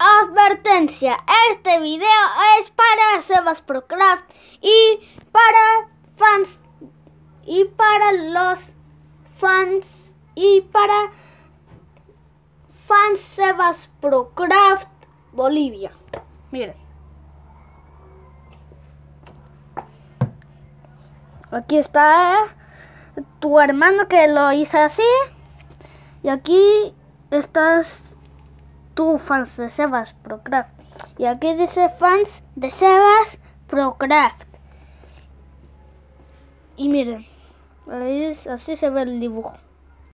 Advertencia, este video es para Sebas Procraft y para fans y para los fans y para fans Sebas Procraft Bolivia. Miren. Aquí está tu hermano que lo hizo así. Y aquí estás tú, fans de Sebas Procraft. Y aquí dice fans de Sebas Procraft. Y miren, así se ve el dibujo.